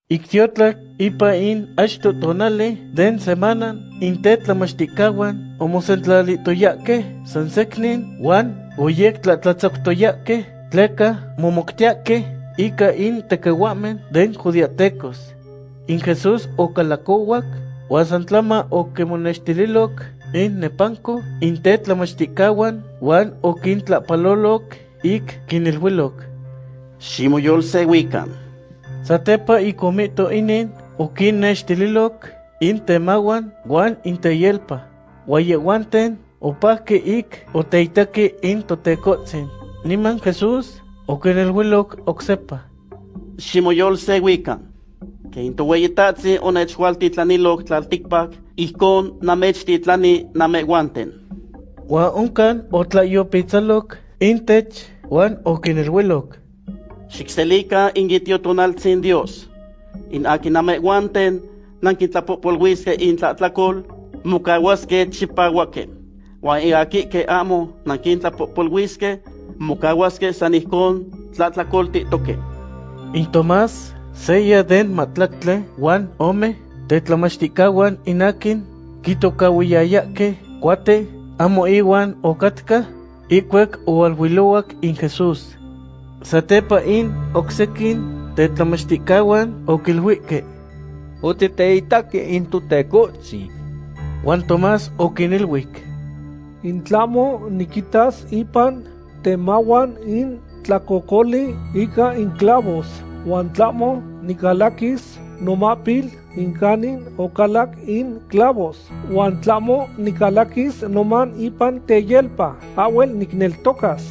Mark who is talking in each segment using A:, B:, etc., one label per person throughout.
A: Ictiotlak ipa in achto tonali den semana intetlamachticawan omosentlalitoyake sanseknin wan oyek tlatlatzoctoyake tleka momoctiake ika in tequehuamen den judiatecos. In Jesús ocalacowak huasantlama oquemonextililok in nepanco intetlamachticawan wan oquintlapalolok ik quinilhuilok.
B: Ximoyolsehuican.
A: Satepa icomito inin oquinnextililok in temawan wan inteyelpa. Guayehuanten opahque ik oteitaki in totecotzin. Niman Jesús oquinilhuilok oksepa.
B: Ximoyolsehuican. Que intohueyitatzi onechhualtitlanilok tlaltikpak ihkon namechtitlani namehuanten.
A: Wan onkan otlayopitzalok intech wan oquinilhuilok.
B: Xixelica ingitiotonaltzin Dios. In akinamehuanten nankintlapopolhuisque intlatlacol mucahuasque chipahuaque. Wan iakike amo nankintlapopolhuisque mucahuasque san ihkon tlatlacoltitoque.
A: In Tomás seya den matlactle wan ome tetlamachticawan inakin quitocauiyayake cuate amo iwan okatka icuec oalhuilowak in Jesús. Satepa in oksekin tetlamachticawan okilhuique.
C: Otiteitake in tutecotzi.
A: Wan Tomás oquinilhuic.
D: Intlamo niquitas ipan temawan in tlacocoli ika in clavos. Wan tlamo nicalakis nomapil incanin ocalac in clavos. Wan tlamo nicalakis noman ipan teyelpa. Awel nicneltocas.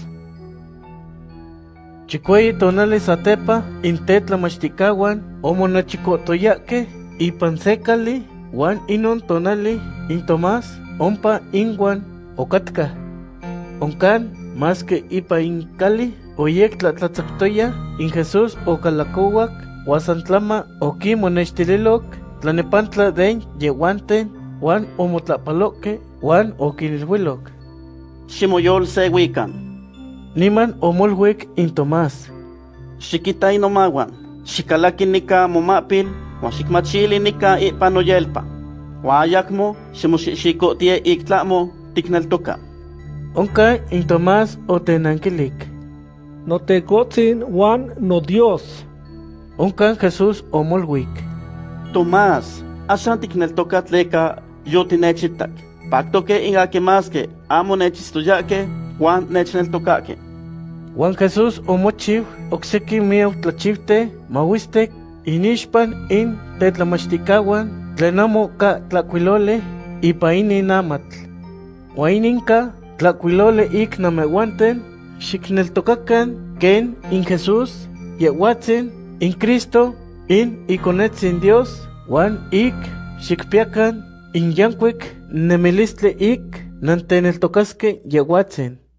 A: Chicueyi tonali satepa intetlamachticawan omonachicotoyake ipan secali wan inon tonali in Tomás ompa inguan okatka. Oncan más que ipa in cali oyek tlatlatzactoya in Jesús ocalacowak huasantlama oquimonextililok tlanepantla den yehuanten wan omotlapaloque wan oquinilhuilok.
B: Ximoyolsehuican.
A: Niman omolhuic in Tomás.
B: Xiquita inomawan. Xicalaki nika momapil wan xicmachili nika ipan oyelpa. Wan ayacmo ximoxixikotie iktlamo tikneltoka.
A: Onca in Tomás otenanquilik.
D: Notecotzin wan no Dios.
A: Oncan Jesús omolhuic.
B: Tomás, axan tikneltoka tleka yotinechitak. Paktoke ingakemasque amo nechistoyake wan nechneltokake.
A: Wan Jesús omochiw okseki miau tlachivte mahuistek inixpan in tetlamachticawan tlen amo ka tlacuilole ipa inin náhuatl. Wan ininka tlacuilole ik namehuanten xicneltocacan ken in Jesús yehuatzin in Cristo in iconetzin Dios wan ik xicpiacan in yancuic nemilistli ik nanteneltocasque yehuatzin.